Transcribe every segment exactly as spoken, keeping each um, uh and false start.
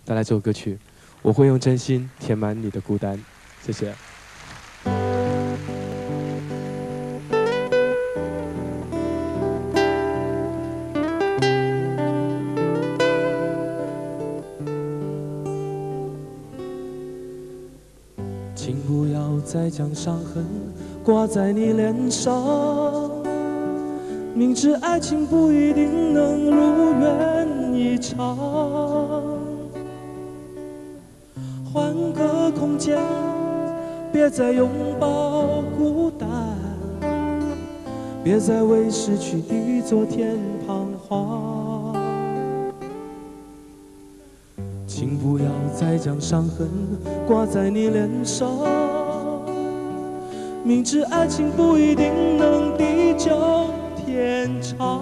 带来这首歌曲，我会用真心填满你的孤单。谢谢。请不要再将伤痕挂在你脸上，明知爱情不一定能如愿以偿，换个空间，别再拥抱孤单，别再为失去的昨天彷徨。请不要再将伤痕挂在你脸上，明知爱情不一定能地久天长。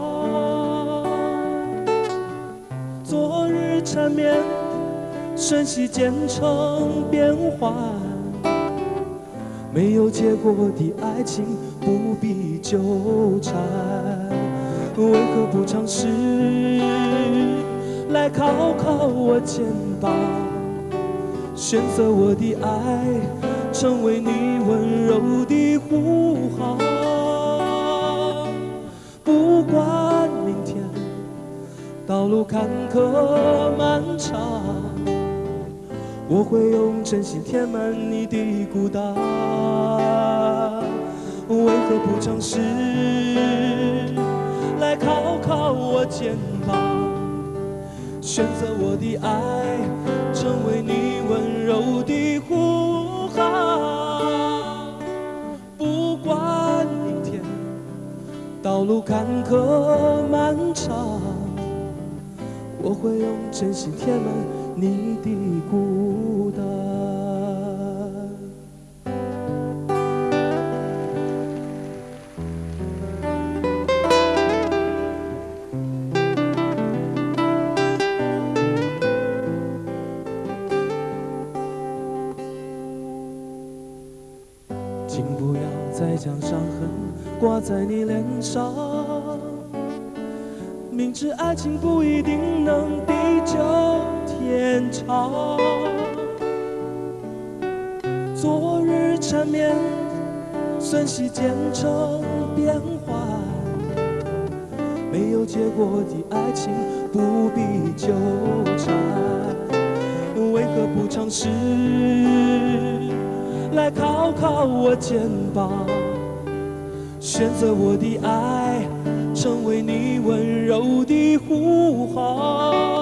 昨日缠绵，瞬息间成变幻，没有结果的爱情不必纠缠。为何不尝试来靠靠我肩膀，选择我的爱，成为你温柔的护航。不管明天道路坎坷漫长，我会用真心填满你的孤单。为何不尝试来靠靠我肩膀，选择我的爱，成为你温柔的护航。不管明天道路坎坷漫长，我会用真心填满你的孤单。请不要再将伤痕挂在你脸上，明知爱情不一定能地久天长。昨日缠绵，瞬息间成变幻，没有结果的爱情不必纠缠。为何不尝试来靠靠我肩膀，选择我的爱，成为你温柔的护航。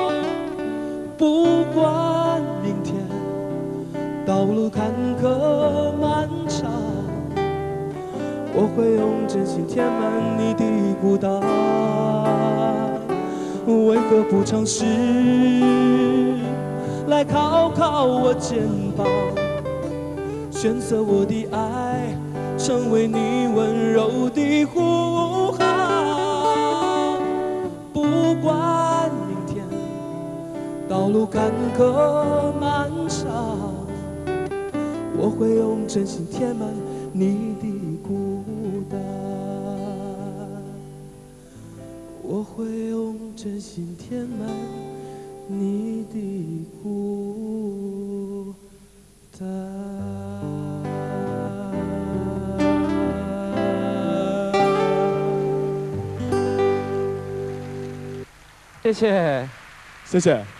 不管明天道路坎坷漫长，我会用真心填满你的孤单。为何不尝试来靠靠我肩膀，选择我的爱，成为你温柔的护航。不管明天道路坎坷漫长，我会用真心填满你的孤单。我会用真心填满你的孤单。 谢谢， 谢谢。